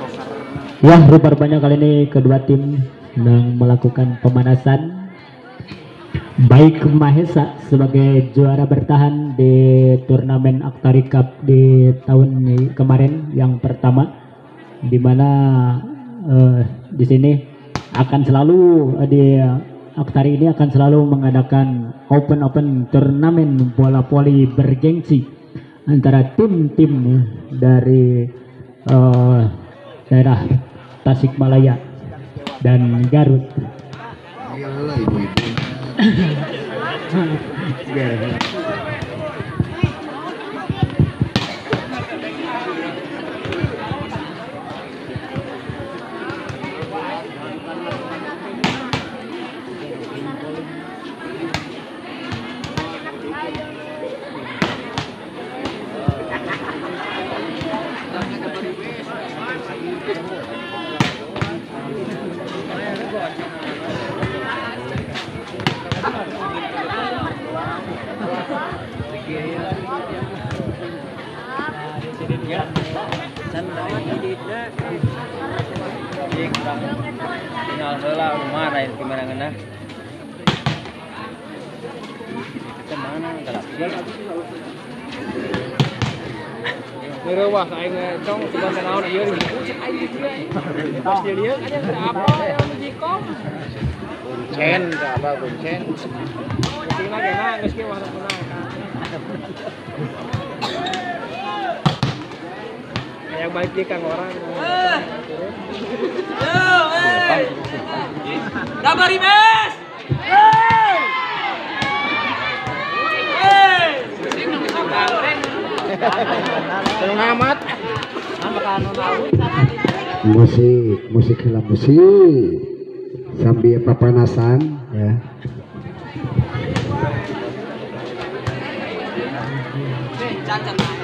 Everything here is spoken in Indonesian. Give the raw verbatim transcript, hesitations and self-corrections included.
Ya, rupanya kali ini kedua tim sedang melakukan pemanasan. Baik Mahesa sebagai juara bertahan di turnamen Aktari Cup di tahun kemarin yang pertama, di mana uh, di sini akan selalu uh, di Aktari ini akan selalu mengadakan open open turnamen bola voli bergengsi antara tim-tim dari uh, daerah Tasikmalaya dan Garut. Iyalah ibu-ibu. Tinggal heula rumah lain gimana ngena. Kemana galak. Ngerewah aing cong coba naon ieu pas dia lihat aja apa yang dikom. Kuncen apa kuncen. Tinggal gana geus ge warna menang. Yang baik di kang orang. Yo, hey. Kabar Imes. Hey. Hey. Senang amat. Musik, musik lah musik. Sambil papanasan ya. Cacat.